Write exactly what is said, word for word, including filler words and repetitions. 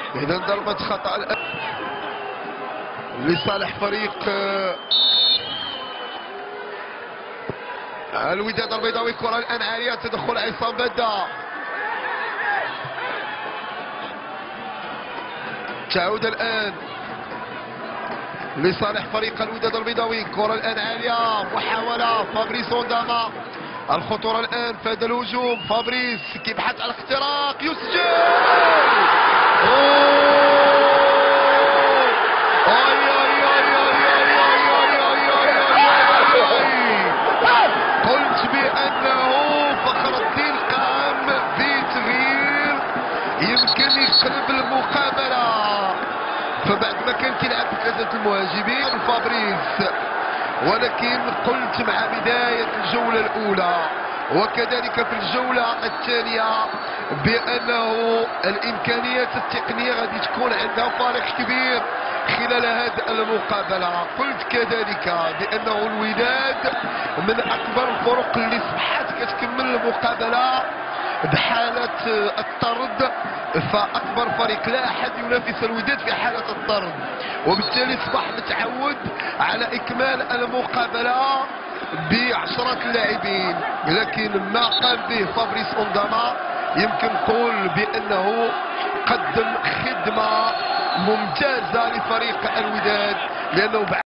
إذا ضربة خطأ الآن لصالح فريق الوداد البيضاوي. كرة الآن عالية، تدخل عصام بدا، تعود الآن لصالح فريق الوداد البيضاوي. كرة الآن عالية، محاولة فابريس اونداما، الخطورة الآن في هذا الهجوم. فابريس كيبحث على الاختراق، يسجل. قلت بأنه فخر الدين قام بتغيير يمكن يقلب المقابلة، فبعد ما كان كيلعب في ثلاثة المهاجمين فابريس، ولكن قلت مع بداية الجولة الأولى وكذلك في الجولة الثانية بأنه الإمكانيات التقنية غادي تكون عندها فارق كبير خلال هذه المقابلة. قلت كذلك بأنه الوداد من أكبر الفرق اللي صبحت كتكمل المقابلة بحالة الطرد، فأكبر فريق لا أحد ينافس الوداد في حالة الطرد، وبالتالي أصبح متعود على إكمال المقابلة بعشرة لاعبين. لكن ما قام به فابريس اونداما يمكن نقول بأنه قدم خدمة ممتازة لفريق الوداد، لأنه